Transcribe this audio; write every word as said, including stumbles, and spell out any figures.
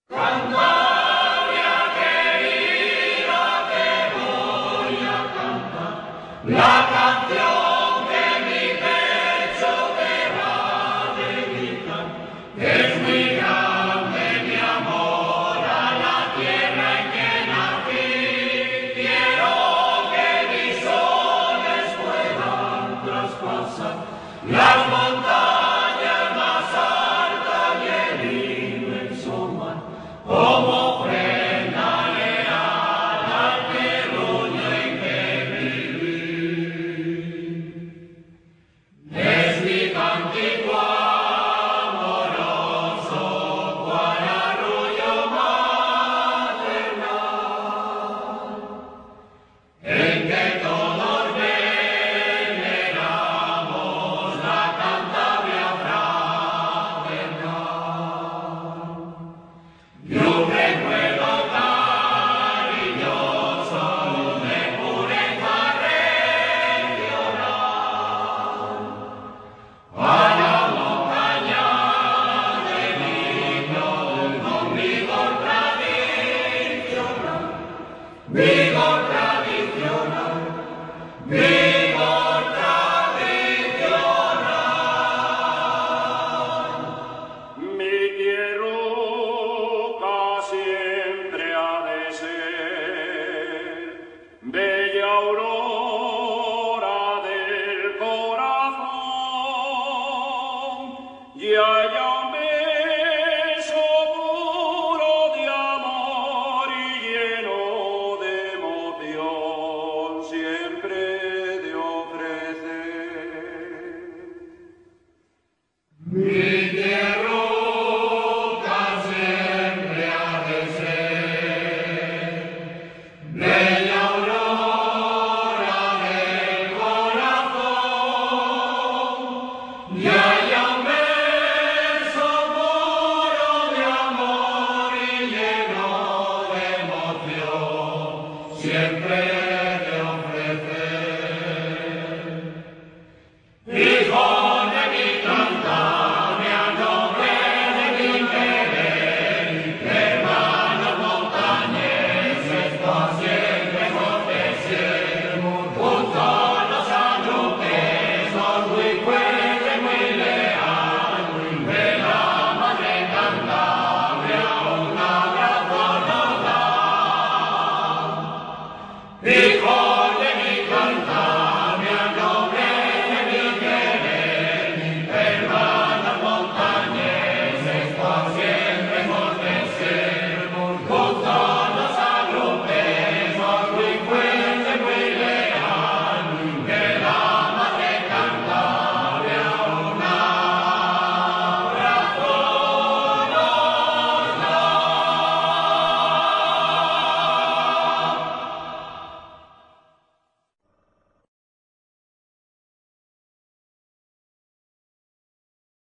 Cantabria querida, te voy a cantar la canción que mi pecho te va a dedicar. Es muy grande mi amor a la tierra en que nací. Quiero que mis sones puedan traspasar las montañas más altas y el inmenso mar, como ofrenda leal al terruño en que viví. Es mi cántico amoroso, cual arrullo maternal, en que todos veneramos la Cantabria fraternal. Y un recuerdo cariñoso de pureza regional a la montaña de niño con vigor tradicional, vigor tradicional, vigor tradicional. Mi tierruca siempre ha de ser bella aurora del corazón, y allá